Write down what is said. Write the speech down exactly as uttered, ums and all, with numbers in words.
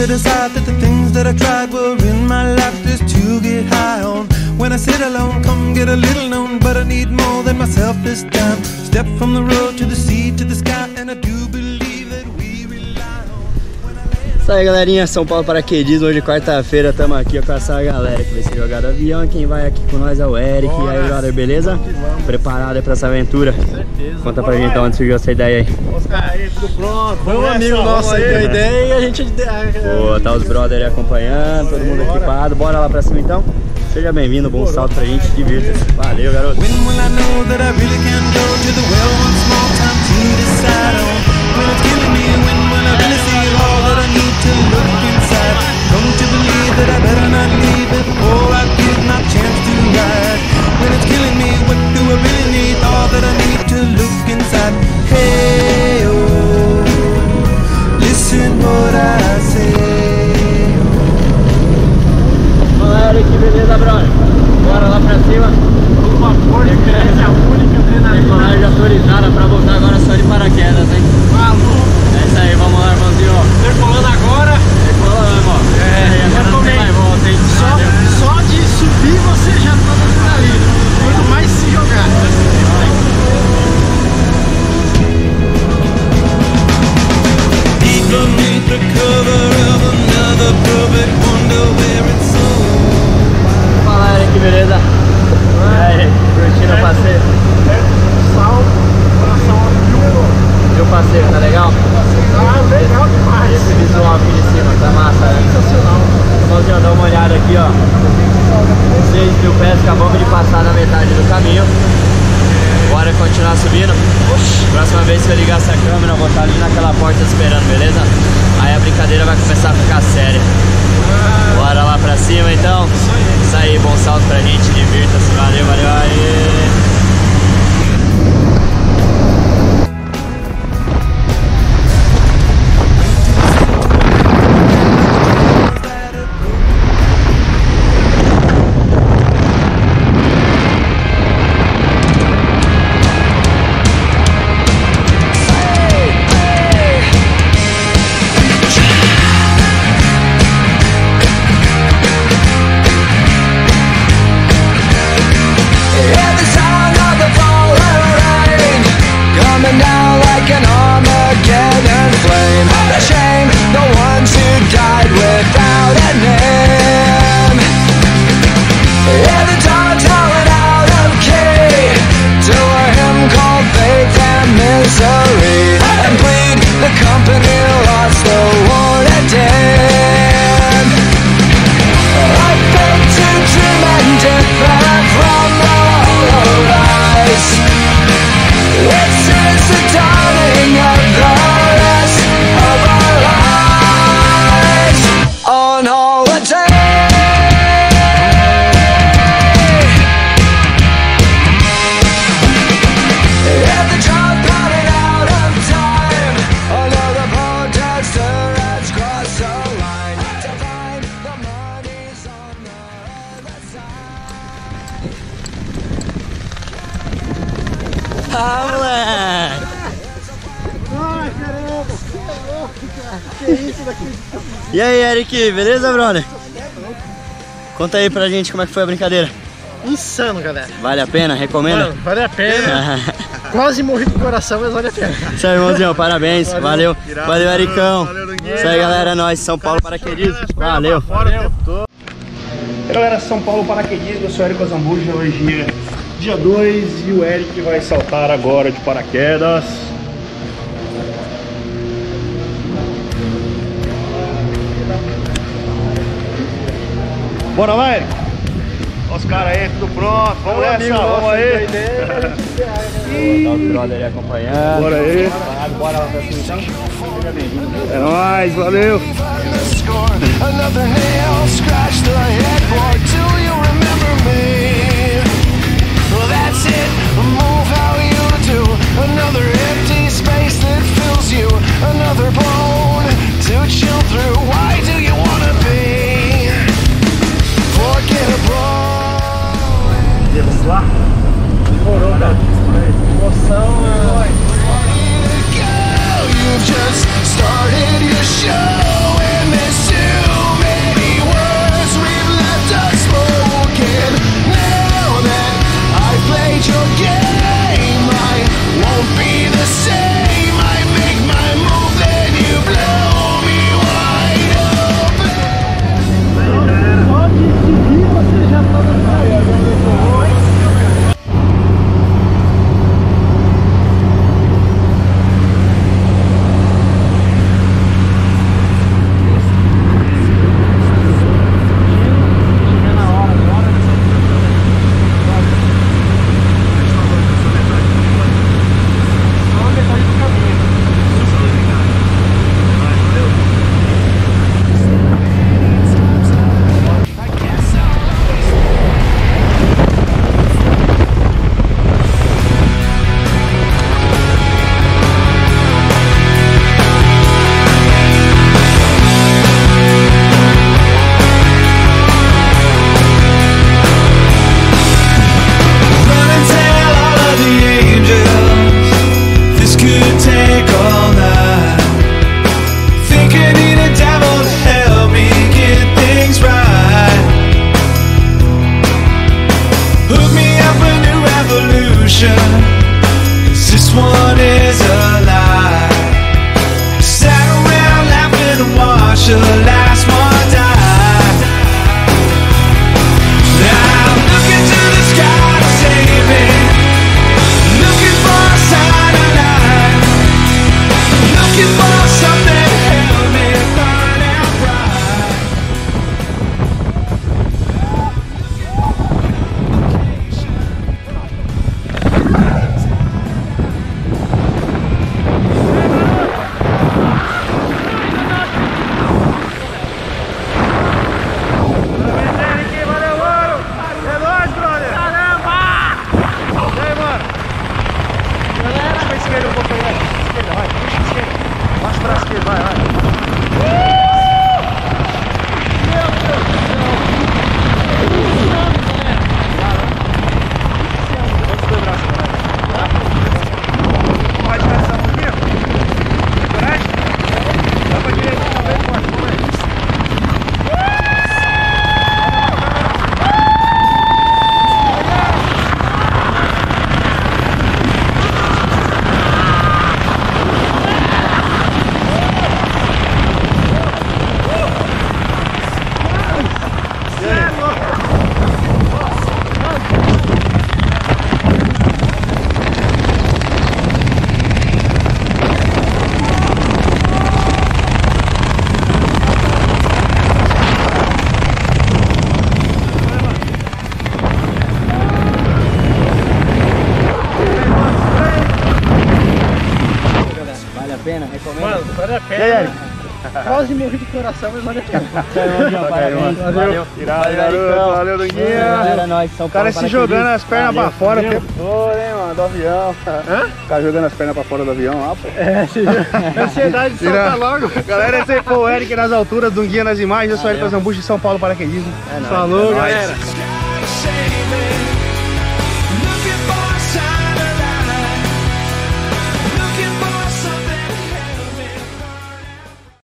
to decide that the things that I tried were in my life just to get high on. When I sit alone, come get a little known, but I need more than myself this time. Step from the road to the sea to the sky, and I do believe that we rely on. Isso aí, galerinha, São Paulo Paraquedismo. Hoje quarta-feira, estamos aqui ó, com essa galera que vai ser jogado avião. Quem vai aqui com nós é o Eric. Bora. E aí, brother, beleza? Preparado aí pra essa aventura? Com certeza. Conta pra Bora, gente onde surgiu essa ideia aí. Oscar aí, tudo pronto. Foi um amigo nosso aí, deu a ideia e a gente... Pô, tá os brothers aí acompanhando, todo mundo equipado. Bora lá pra cima então? Seja bem-vindo, bom salto pra gente, divirta-se. Valeu, garoto. Olha que beleza, brother. Bora lá pra cima. Uma força, é a única adrenalina. Decolagem autorizada pra voltar agora só de paraquedas, hein? Maluco. É isso aí, vamos lá, irmãozinho. Decolando agora. Decolando, ó. É, agora não tem mais volta, hein? Só, só de subir você já tá na adrenalina. Quanto mais se jogar. Beneath the cover of another perfect wonder where it's all. Fala, Eric, beleza? E aí, curtindo o passeio? Sal, coração, E o passeio, tá legal? ah, legal demais. Esse visual aqui de cima, tá massa, né? Sensacional. Vamos já dar uma olhada aqui, ó. seis mil pés, acabamos de passar na metade do caminho. Bora continuar subindo. Próxima vez que eu ligar essa câmera, eu vou estar ali naquela porta esperando, beleza? Aí a brincadeira vai começar a ficar séria. Bora lá pra cima então. Isso aí, bom salto pra gente, divirta-se, valeu, valeu, aí. Ah, moleque! Ai, caramba, que é louco, cara. Que isso daqui? E aí, Eric, beleza, brother? Conta aí pra gente como é que foi a brincadeira. Insano, galera. Vale a pena? Recomenda? Mano, vale a pena. Quase morri do coração, mas vale a pena. Isso aí, irmãozinho, parabéns. Valeu. Valeu, valeu Ericão. Valeu, Isso aí, galera, é nóis. São Paulo Paraquedismo. Valeu. Valeu. E galera, São Paulo Paraquedismo, eu sou o Eric Zambuja, hoje é dia dois e o Eric vai saltar agora de paraquedas. Bora lá, Eric? Olha os caras aí, tudo pronto, vamos nessa, amigo, vamos aí. Tá os brother aí acompanhando. Bora aí. Bora lá pra cima então. É nóis, valeu. Another nail scratched the headboard. Do you remember me? Well, that's it. Move how you do. Another empty space that fills you. Another bone to chill through. Why do you wanna be forgettable? Vamos lá? Demorou, cara. Emoção. You've just started your show and this is quase morri de coração, mas valeu a pena. Parabéns, Valeu. valeu. Irado, garoto. Valeu, Dunguinha. Galera, nós, São O cara Paulo se jogando as pernas pra Valeu. fora o tempo todo, hein, mano, do avião. Hã? O cara jogando as pernas pra fora do avião lá, pô. É, você viu? Ansiedade de saltar logo. Galera, esse aí foi o Eric nas alturas, Dunguinha nas imagens. Eu sou o Eric Zambujo de São Paulo, paraquedismo. É nóis, Falou, é nóis. galera. Sky shaving.